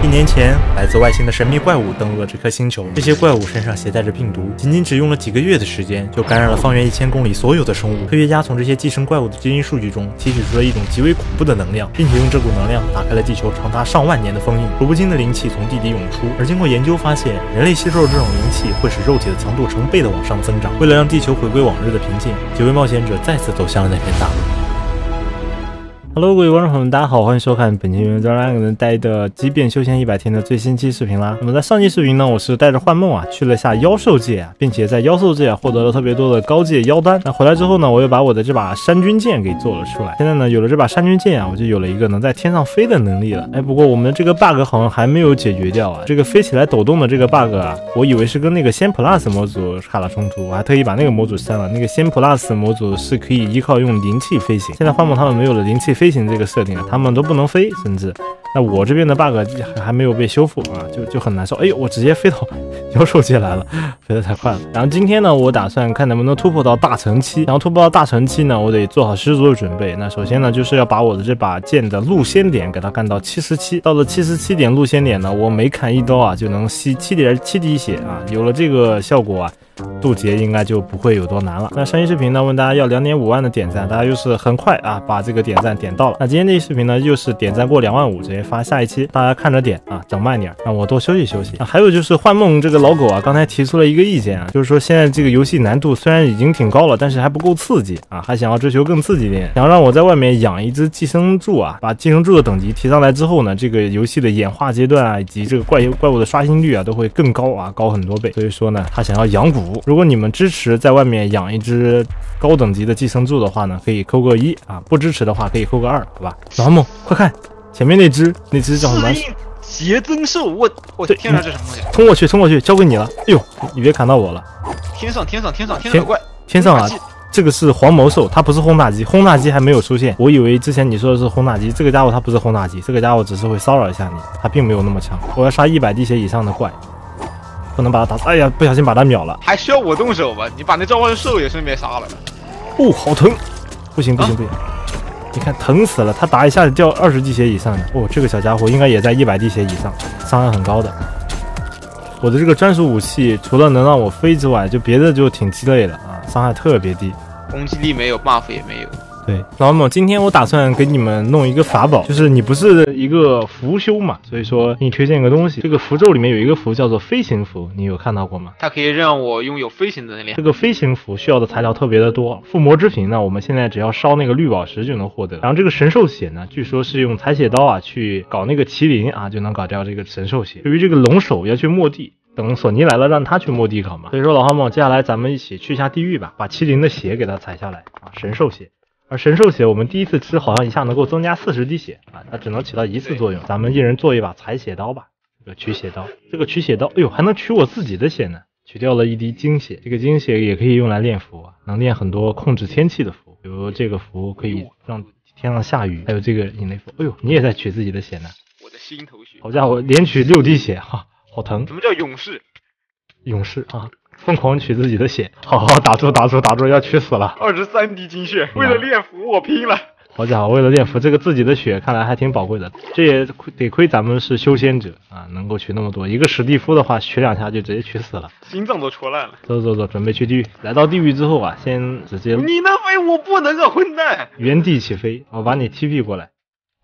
1年前，来自外星的神秘怪物登陆了这颗星球。这些怪物身上携带着病毒，仅仅只用了几个月的时间，就感染了方圆1000公里所有的生物。科学家从这些寄生怪物的基因数据中提取出了一种极为恐怖的能量，并且用这股能量打开了地球长达上万年的封印，数不清的灵气从地底涌出。而经过研究发现，人类吸收这种灵气会使肉体的强度成倍的往上增长。为了让地球回归往日的平静，几位冒险者再次走向了那片大陆。Hello， 各位观众朋友们，大家好，欢迎收看本期原专栏人带的极变休闲100天的最新期视频啦。那么在上期视频呢，我是带着幻梦去了下妖兽界并且在妖兽界获得了特别多的高阶妖丹。那回来之后呢，我又把我的这把山军剑给做了出来。现在呢，有了这把山军剑我就有了一个能在天上飞的能力了。不过我们的这个 bug 好像还没有解决掉这个飞起来抖动的这个 bug 我以为是跟那个仙 plus 模组卡了冲突，我还特意把那个模组删了。那个仙 plus 模组是可以依靠用灵气飞行，现在幻梦他们没有了灵气飞行这个设定，他们都不能飞，甚至那我这边的 bug 还没有被修复就很难受。我直接飞到妖兽界来了，飞得太快了。然后今天呢，我打算看能不能突破到大成期，然后突破到大成期呢，我得做好十足的准备。那首先呢，就是要把我的这把剑的路仙点给它干到77，到了77点路仙点呢，我每砍一刀就能吸7.7滴血有了这个效果渡劫应该就不会有多难了。那上期视频呢，问大家要2.5万的点赞，大家又是很快把这个点赞点到了。那今天这期视频呢，又是点赞过2万5直接发下一期，大家看着点整慢点，让我多休息休息。还有就是幻梦这个老狗刚才提出了一个意见就是说现在这个游戏难度虽然已经挺高了，但是还不够刺激还想要追求更刺激一点，想要让我在外面养一只寄生柱把寄生柱的等级提上来之后呢，这个游戏的演化阶段以及这个怪物的刷新率都会更高高很多倍。所以说呢，他想要养蛊。如果你们支持在外面养一只高等级的寄生柱的话呢，可以扣个1不支持的话可以扣个2，好吧？老梦快看前面那只叫什么？ 邪增兽，我天哪，这什么东西？ 冲过去，交给你了。你别砍到我了。 天上怪， 天上这个是黄毛兽，它不是轰炸机，轰炸机还没有出现。我以为之前你说的是轰炸机，这个家伙它不是轰炸机，这个家伙只是会骚扰一下你，它并没有那么强。我要杀100滴血以上的怪，不能把它打死。不小心把它秒了。 还需要我动手吗？你把那召唤兽也顺便杀了。 好疼！不行！你看疼死了，他打一下掉20滴血以上的。这个小家伙应该也在100滴血以上，伤害很高的。我的这个专属武器除了能让我飞之外，就别的就挺鸡肋了伤害特别低， 攻击力没有 ，buff 也没有。 对，老某，今天我打算给你们弄一个法宝，就是你不是一个符修嘛，所以说给你推荐一个东西。这个符咒里面有一个符叫做飞行符，你有看到过吗？ 它可以让我拥有飞行的能力。 这个飞行符需要的材料特别的多，附魔之瓶呢，我们现在只要烧那个绿宝石就能获得。然后这个神兽血呢，据说是用采血刀去搞那个麒麟就能搞掉这个神兽血。对于这个龙首要去末地，等索尼来了让他去末地搞嘛。所以说老花梦，接下来咱们一起去下地狱吧，把麒麟的血给它采下来神兽血。而神兽血我们第一次吃好像一下能够增加40滴血它只能起到1次作用。咱们一人做一把采血刀吧，这个取血刀，还能取我自己的血呢，取掉了1滴精血。这个精血也可以用来练符能练很多控制天气的符，比如这个符可以让天上下雨，还有这个引雷符。你也在取自己的血呢？ 我的心头血， 好家伙，连取6滴血好疼。 什么叫勇士？ 疯狂取自己的血，好打住，要取死了。 23滴精血，为了练符我拼了。 好家伙，为了练符，这个自己的血看来还挺宝贵的。这也得亏咱们是修仙者能够取那么多。一个史蒂夫的话，取2下就直接取死了， 心脏都戳烂了。 走，准备去地狱。来到地狱之后先直接你能飞，我不能混蛋。 原地起飞，我把你 TP 过来。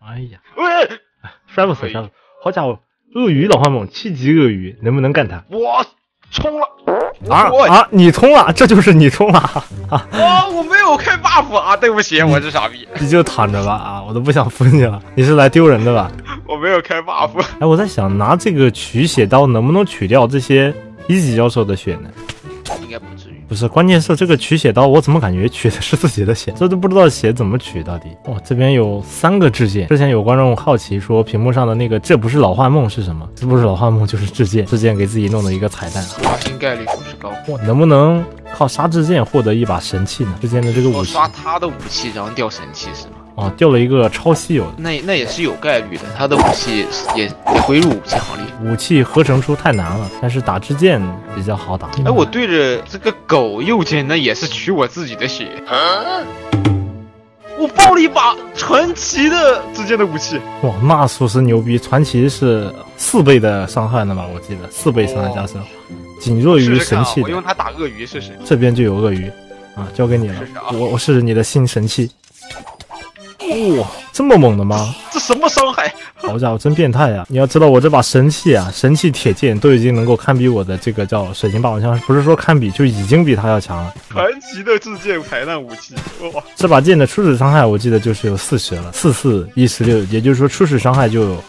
摔不死。好家伙，鳄鱼老花猛，7级鳄鱼，能不能干他？ 我冲了。 你冲了，这就是你冲了我没有开 buff 对不起，我是傻逼。 你就躺着吧我都不想扶你了。你是来丢人的吧？ 我没有开 buff。 我在想拿这个取血刀能不能取掉这些1级妖兽的血呢？ 应该不至于。 不是，关键是这个取血刀我怎么感觉取的是自己的血，这都不知道血怎么取到底。这边有3个至剑。之前有观众好奇说屏幕上的那个这不是老幻梦是什么？这不是老幻梦就是至剑，至剑给自己弄的一个彩蛋。 刷新概率90高。 能不能靠杀至剑获得一把神器呢？至剑的这个武器， 刷他的武器然后掉神器是吗？ 掉了一个超稀有的， 那也是有概率的，他的武器也归入武器行列。 武器合成出太难了，但是打支箭比较好打。 我对着这个狗右键，那也是取我自己的血。 我爆了一把传奇的之间的武器。 哇，那属实牛逼！传奇是4倍的伤害呢吧？我记得4倍伤害加身，仅弱于神器的。 我用它打鳄鱼试试。 这边就有鳄鱼啊，交给你了。我试试你的新神器。哇，这么猛的吗？ 这什么伤害？ 好家伙，真变态啊！你要知道，我这把神器啊，神器铁剑都已经能够堪比我的这个叫水晶霸王枪，不是说堪比，就已经比它要强了。 传奇的制剑彩蛋武器，哇！ 这把剑的初始伤害我记得就是有40了，4416，也就是说初始伤害就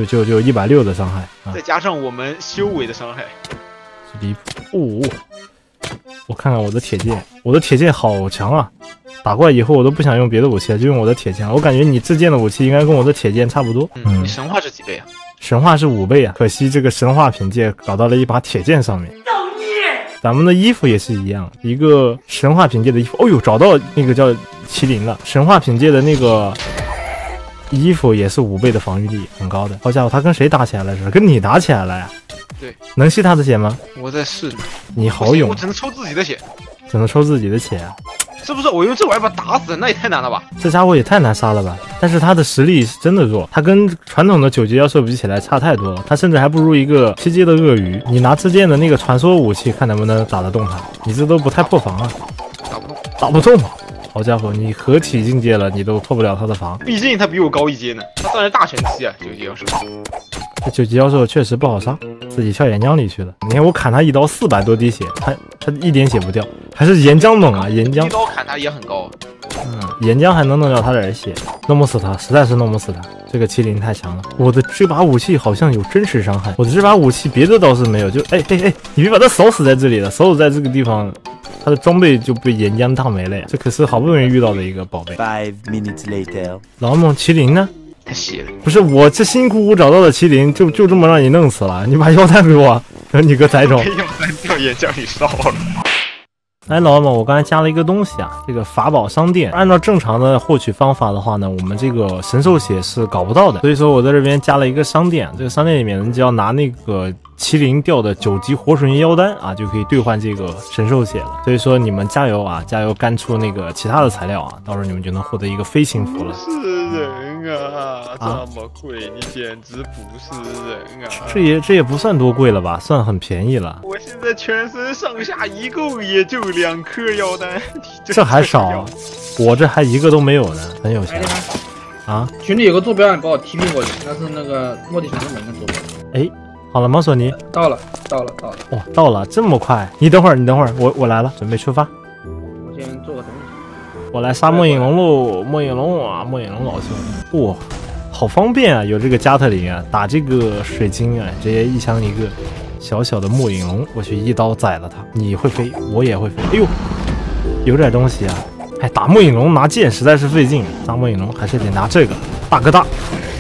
160的伤害啊， 再加上我们修为的伤害， 离谱。我看看我的铁剑，我的铁剑好强啊！打怪以后我都不想用别的武器了，就用我的铁剑。我感觉你制剑的武器应该跟我的铁剑差不多。 你神话是几倍啊？ 神话是5倍啊！可惜这个神话凭借搞到了一把铁剑上面。咱们的衣服也是一样，一个神话凭借的衣服。哦呦，找到那个叫麒麟了。神话凭借的那个衣服也是5倍的防御力，很高的。好家伙，他跟谁打起来了？是跟你打起来了呀？ 对， 能吸他的血吗？ 我在试呢。 你好勇， 我只能抽自己的血， 只能抽自己的血啊！ 是不是？我用这玩意把打死，那也太难了吧？ 这家伙也太难杀了吧！但是他的实力是真的弱，他跟传统的9级妖兽比起来差太多了，他甚至还不如一个7阶的鳄鱼。你拿之剑的那个传说武器，看能不能打得动他？你这都不太破防啊！打不动！好家伙，你合体境界了，你都破不了他的防。 毕竟他比我高一阶呢，他算是大神器啊！9级妖兽， 这9级妖兽确实不好杀，自己跳岩浆里去了。你看我砍他一刀400多滴血，他一点血不掉，还是岩浆猛啊！岩浆一刀砍他也很高。 岩浆还能弄掉他点血，弄不死他，实在是弄不死他。这个麒麟太强了，我的这把武器好像有真实伤害。我的这把武器别的倒是没有，就哎，你别把他扫死在这里了，扫死在这个地方。他的装备就被岩浆烫没了呀！这可是好不容易遇到的一个宝贝。 5 minutes later， 老猛麒麟呢？ 太邪了！ 不是我这辛苦苦找到的麒麟，就这么让你弄死了？你把腰带给我，让你个崽种！ 腰带掉岩浆里烧了。 哎，老王们，我刚才加了一个东西啊，这个法宝商店。按照正常的获取方法的话呢，我们这个神兽血是搞不到的，所以说我在这边加了一个商店。这个商店里面，你只要拿那个麒麟掉的9级活神妖丹啊，就可以兑换这个神兽血了。所以说你们加油啊，加油干出那个其他的材料啊，到时候你们就能获得一个飞行服了。 是人啊，这么贵，你简直不是人啊！ 这也不算多贵了吧，算很便宜了。 我现在全身上下一共也就2颗妖丹， 这还少，我这还一个都没有呢，很有钱啊！ 群里有个坐标，你帮我 TP 过去，那是那个莫蒂城的门的坐标。 哎，好了吗，索尼？ 到了。 哦，到了，这么快？你等会儿，我来了，准备出发。 我先做个东西。 我来杀末影龙喽！末影龙啊，末影龙老兄，哇，好方便啊！有这个加特林啊，打这个水晶啊，直接一枪一个。小小的末影龙，我去一刀宰了他。你会飞，我也会飞。哎呦，有点东西啊！哎，打末影龙拿剑实在是费劲，打末影龙还是得拿这个大哥大。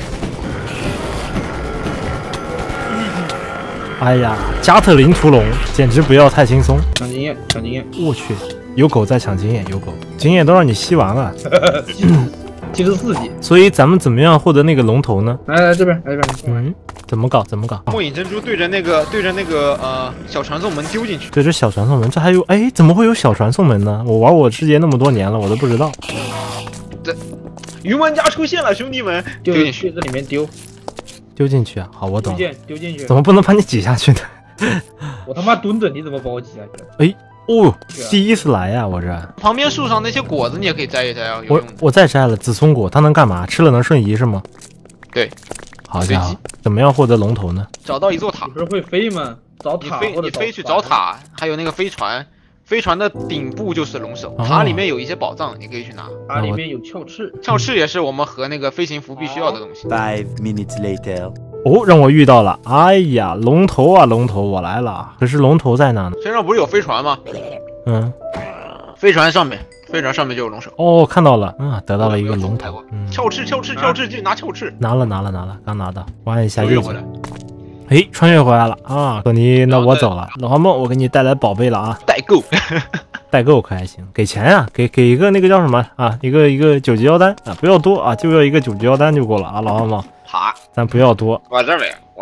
哎呀，加特林屠龙简直不要太轻松。 抢经验。 我去，有狗在抢经验，有狗，经验都让你吸完了。 74级。 所以咱们怎么样获得那个龙头呢？ 来这边。 怎么搞？ 末影珍珠对着那个小传送门丢进去。 对着小传送门，这还有哎？怎么会有小传送门呢？我玩我世界那么多年了，我都不知道。 这云玩家出现了，兄弟们， 丢进去，这里面丢进去啊！好，我懂。 丢进去。 怎么不能把你挤下去呢？ 我他妈蹲着，你怎么把我挤下去？ 哎。哦，第一次来呀，我这旁边树上那些果子你也可以摘一摘啊。 我再摘了紫松果，它能干嘛？吃了能瞬移是吗？ 对。 好家伙，怎么样获得龙头呢？ 找到一座塔。 你不是会飞吗？找塔或者你飞去找塔，还有那个飞船，飞船的顶部就是龙首，塔里面有一些宝藏，你可以去拿。 塔里面有鞘翅， 鞘翅也是我们和那个飞行服必须要的东西。 5 minutes later， 哦，让我遇到了！哎呀，龙头啊，龙头，我来了。可是龙头在哪呢？ 身上不是有飞船吗？飞船上面就有龙首。 哦，看到了，得到了一个龙头。 鞘翅，去拿鞘翅。 拿了，刚拿到。我按一下右键。哎，穿越回来了啊！索尼，那我走了。老花梦，我给你带来宝贝了啊！代购可还行？给钱啊？给一个那个叫什么啊？一个9级妖丹啊，不要多啊，就要一个9级妖丹就够了啊！老花梦， 好， 咱不要多。 我这没有，我没有。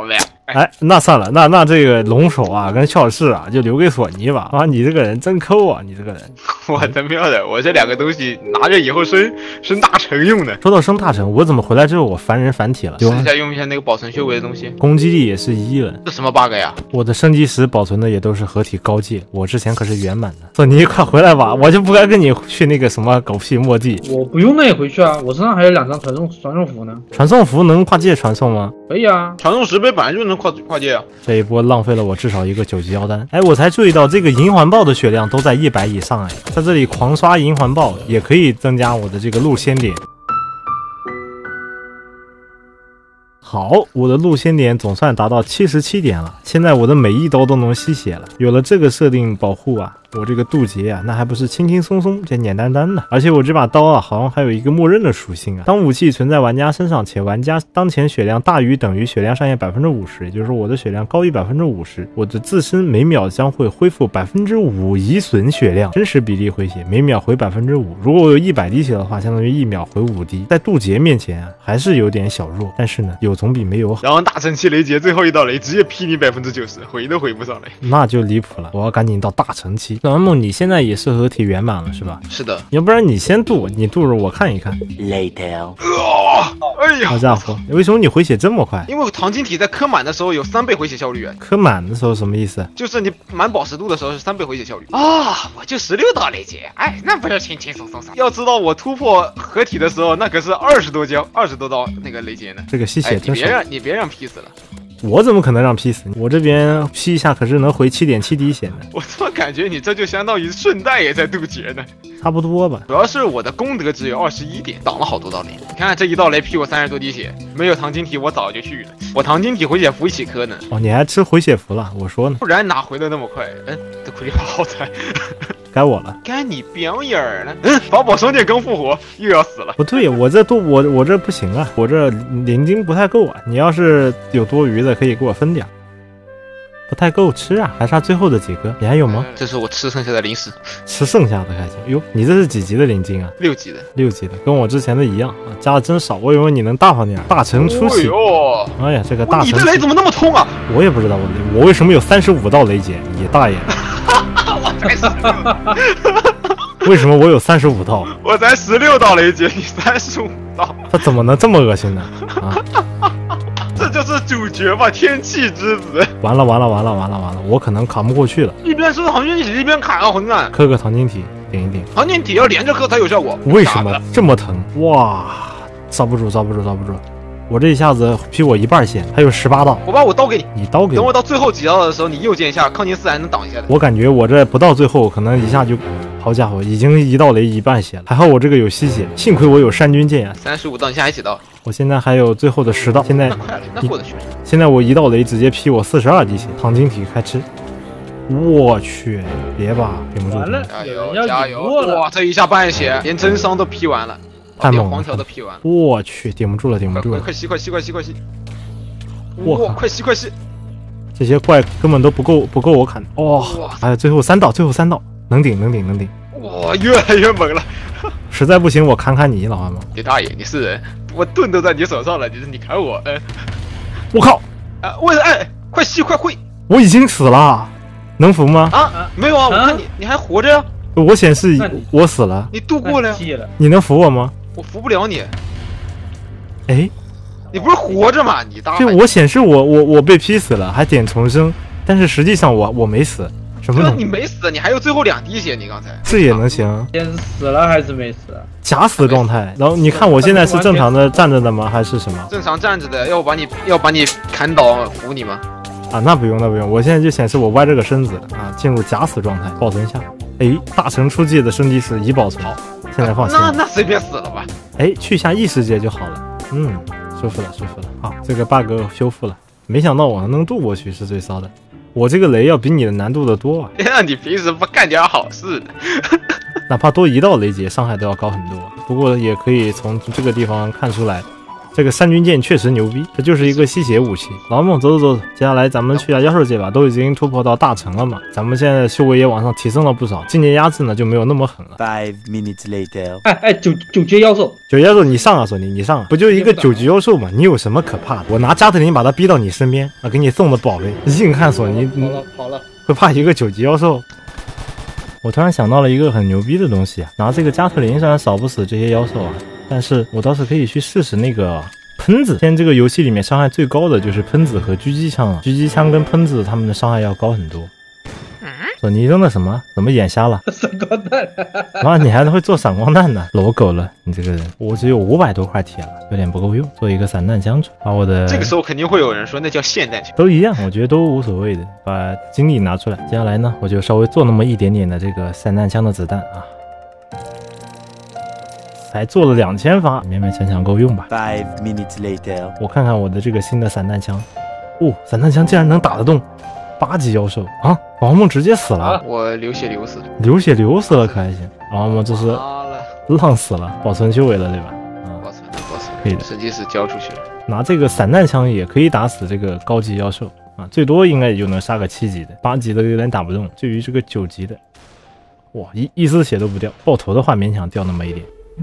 哎，那算了，那这个龙首啊跟校士啊就留给索尼吧。啊，你这个人真抠啊，你这个人。 我他喵的，我这两个东西拿着以后升大成用的。 说到升大成，我怎么回来之后我烦人繁体了？ 试一下用一下那个保存修为的东西， 攻击力也是1了。 这什么 bug 呀？ 我的升级时保存的也都是合体高阶，我之前可是圆满的。索尼快回来吧，我就不该跟你去那个什么狗屁墨迹。 我不用那也回去啊，我身上还有2张传送符呢。 传送符能跨界传送吗？ 可以啊， 传送石碑本来就能跨界啊。 这一波浪费了我至少一个9级腰单。哎，我才注意到这个银环爆的血量都在100以上哎，在这里狂刷银环爆也可以增加我的这个路仙点。好，我的路仙点总算达到77点了，现在我的每一刀都能吸血了。有了这个设定保护啊，我这个渡劫啊，那还不是轻轻松松、简简单单的。而且我这把刀啊，好像还有一个默认的属性啊，当武器存在玩家身上，且玩家当前血量大于等于血量上限50%，也就是说我的血量高于50%，我的自身每秒将会恢复5%移损血量，真实比例回血，每秒回5%。如果我有100滴血的话，相当于1秒回5滴。在渡劫面前啊，还是有点小弱，但是呢，有总比没有好。 然后大乘期雷劫最后一道雷直接劈你90%，回都回不上来， 那就离谱了。我要赶紧到大乘期。小安梦，你现在也是合体圆满了是吧？ 是的。 要不然你先渡，你渡着我看一看。 Later. 哎呀， 好家伙，为什么你回血这么快？ 因为糖晶体在磕满的时候有3倍回血效率啊。 磕满的时候什么意思？ 就是你满饱10度的时候是3倍回血效率啊！我就16道雷劫，哎，那不是轻轻松松啥？要知道我突破合体的时候，那可是20多道那个雷劫呢。 这个吸血真爽。 你别让劈死了。 我怎么可能让劈死你？我这边劈一下可是能回7.7滴血呢。 我怎么感觉你这就相当于顺带也在渡劫呢？ 差不多吧。 主要是我的功德只有21点，挡了好多道雷。你看这一道雷劈我30多滴血，没有糖晶体我早就去了。我糖晶体回血符一起磕呢。 哦，你还吃回血符了？我说呢。 不然哪回的那么快？这苦力怕好惨。 该我了， 该你表演了。法宝双剑刚复活，又要死了。 不对，我这我这不行啊，我这灵晶不太够啊。你要是有多余的，可以给我分点。不太够吃啊，还差最后的几个。你还有吗？ 这是我吃剩下的零食， 吃剩下的还行。哟，你这是几级的灵晶啊 ？6级的 ，6级的，跟我之前的一样啊，加的真少。我以为你能大方点。大成出血。哎呀，这个大成。 你的雷怎么那么痛啊？ 我也不知道我为什么有35道雷劫，你大爷！ 我才16。 为什么我有35道？ 我才16道雷劫，你35道。 他怎么能这么恶心呢？啊！ 这就是主角吧，天气之子。 完了，我可能扛不过去了。 一边吃糖晶体一边砍啊，混蛋！ 磕个糖晶体，顶一顶。 糖晶体要连着磕才有效果。 为什么这么疼？哇！遭不住！我这一下子劈我1半血，还有18道。 我把我刀给你， 你刀给我。 等我到最后几道的时候，你右键一下，抗金4还能挡一下的。 我感觉我这不到最后，可能一下就，好家伙，已经1道雷1半血了。还好我这个有吸血，幸亏我有善军剑啊。 35道，你下还几道？ 我现在还有最后的10道。现在快了，那过得去。 现在我1道雷直接劈我42滴血，糖晶体开吃。我去，别吧，顶不住。 完了， 加油！哇，这一下半血，连真伤都劈完了。 太猛了， 黄条都劈完了， 我去，顶不住了！ 快吸！ 哇， 快吸！ 这些怪根本都不够我砍哦！还有最后3道，能顶！ 哇，越来越猛了！ 实在不行，我砍砍你，老阿毛！ 你大爷，你是人！我盾都在你手上了，你砍我！ 我靠！ 快吸快挥！ 我已经死了，能服吗？ 没有啊，我看你还活着呀！ 我显示我死了， 你度过了呀？ 你能服我吗？ 我服不了你。 哎， 你不是活着吗？你大对，我显示我被劈死了，还点重生，但是实际上我没死。什么？ 你没死，你还有最后2滴血，你刚才这也能行？ 先死了还是没死？ 假死状态。然后你看我现在是正常的站着的吗？还是什么？ 正常站着的，要把你砍倒扶你吗？ 啊，那不用，我现在就显示我歪着个身子啊，进入假死状态，保存下。哎，大成初级的升级是已保存，现在放心。 那随便死了吧。 哎，去下异世界就好了。舒服了。好，这个 bug 修复了。没想到我能渡过去是最骚的。我这个雷要比你的难度的多啊。 那你平时不干点好事呢？ 哪怕多1道雷劫，伤害都要高很多。不过也可以从这个地方看出来， 这个三军剑确实牛逼，这就是一个吸血武器。老孟，走走走，接下来咱们去下妖兽界吧，都已经突破到大城了嘛，咱们现在修为也往上提升了不少，境界压制呢就没有那么狠了。 5 minutes later. 哎，九阶妖兽， 九级妖兽你上啊，索尼你上啊，不就一个九级妖兽吗？你有什么可怕的？我拿加特林把他逼到你身边啊，给你送的宝贝，硬汉索尼跑了， 会怕一个九级妖兽？我突然想到了一个很牛逼的东西啊，拿这个加特林虽然扫不死这些妖兽啊，但是我倒是可以去试试那个喷子。现在这个游戏里面伤害最高的就是喷子和狙击枪啊，狙击枪跟喷子他们的伤害要高很多。索尼扔的什么？怎么眼瞎了？ 闪光弹， 啊，你还会做闪光弹呢，裸狗了，你这个人！我只有500多块铁了，有点不够用，做一个散弹枪出来，把我的这个时候肯定会有人说那叫霰弹枪。 都一样，我觉得都无所谓的，把精力拿出来。接下来呢，我就稍微做那么一点点的这个散弹枪的子弹啊，才做了2000发，勉勉强强够用吧。 5 minutes later. 我看看我的这个新的散弹枪，哦，散弹枪竟然能打得动8级妖兽啊！王梦直接死了， 我流血流死了。 流血流死了可还行。王梦这是好了， 浪死了，保存修为了对吧？ 保存， 可以的。 神技师交出去了。 拿这个散弹枪也可以打死这个高级妖兽啊，最多应该也就能杀个7级的，8级的有点打不动。至于这个9级的，哇，一丝血都不掉，爆头的话勉强掉那么一点。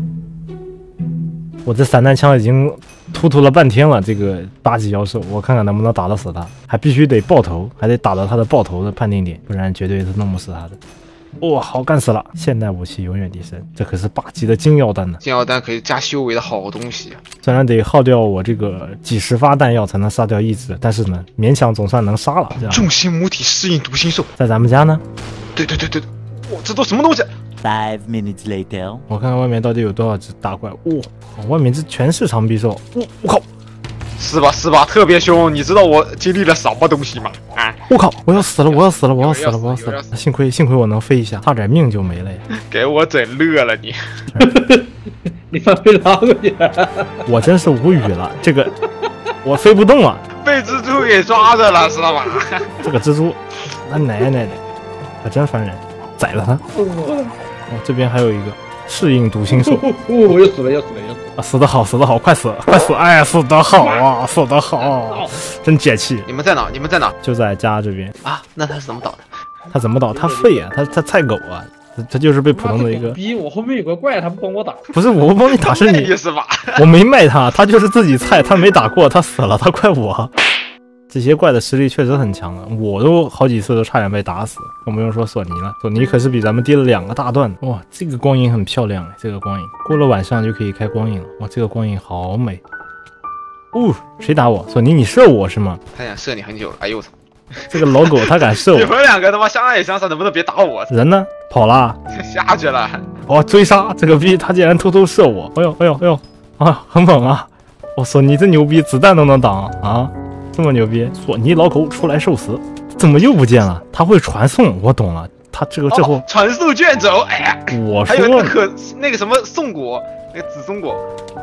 我这散弹枪已经突突了半天了，这个8级妖兽，我看看能不能打得死他，还必须得爆头，还得打到他的爆头的判定点，不然绝对是弄不死他的。哇，好干死了！现代武器永远第身，这可是8级的金药弹呢。 金药弹可以加修为的好东西啊！ 虽然得耗掉我这个几十发弹药才能杀掉1只，但是呢，勉强总算能杀了。这样， 重型母体适应毒心兽， 在咱们家呢。 对，哇，这都什么东西 ？5 minutes later. 我看看外面到底有多少只大怪。哇，外面这全是长臂兽。我靠！ 是吧？特别凶。你知道我经历了什么东西吗？啊！ 我靠！我要死了！幸亏我能飞一下，差点命就没了呀！ 给我整乐了你！ 你把飞拉过去！ 我真是无语了，这个我飞不动了， 被蜘蛛给抓着了，知道吧？ 这个蜘蛛，他奶奶的，可真烦人！宰了他！哦，这边还有一个适应毒心兽。 我又死了！ 啊，死得好，快死！哎呀，死得好，真解气！ 你们在哪？ 就在家这边啊？那他是怎么倒的？ 他怎么倒？他废啊！他菜狗啊！他就是被普通的一个。 逼我后面有个怪，他不帮我打。 不是我不帮你打，是你意思吧？ 我没卖他，他就是自己菜，他没打过，他死了，他怪我。这些怪的实力确实很强了，我都好几次都差点被打死，更不用说索尼了。索尼可是比咱们跌了2个大段。哇，这个光影很漂亮，这个光影过了晚上就可以开光影了。哇，这个光影好美。哦，谁打我？索尼，你射我是吗？ 他想射你很久了。哎呦我操！ 这个老狗他敢射我！ 你们2个他妈相爱相杀，能不能别打我？ 人呢？跑了？ 下去了。 哦，追杀这个逼，他竟然偷偷射我！哎呦啊，很猛啊！我索尼这牛逼，子弹都能挡啊！这么牛逼，索尼老狗出来受死，怎么又不见了？他会传送，我懂了，他这货传送卷轴，哎呀， 我说还有那个什么松果，那个紫松果。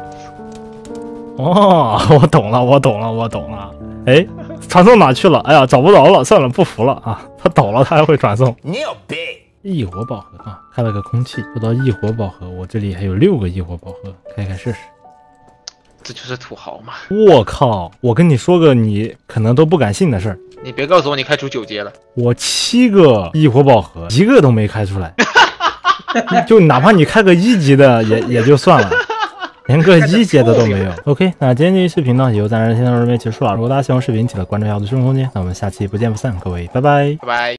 哦，我懂了，哎，传送哪去了？哎呀，找不着了，算了，不服了啊！他倒了，他还会传送， 你有病！ 异火宝盒啊，开了个空气，说到异火宝盒，我这里还有6个异火宝盒，开试试。 这就是土豪嘛！ 我靠！我跟你说个你可能都不敢信的事儿， 你别告诉我你开出9阶了。 我7个异火宝盒1个都没开出来，就哪怕你开个1级的也就算了，连个1阶的都没有。OK， 那今天这期视频呢，也就暂时先到这边结束了。如果大家喜欢视频，记得关注一下我的生活空间。那我们下期不见不散，各位，拜拜。 拜拜。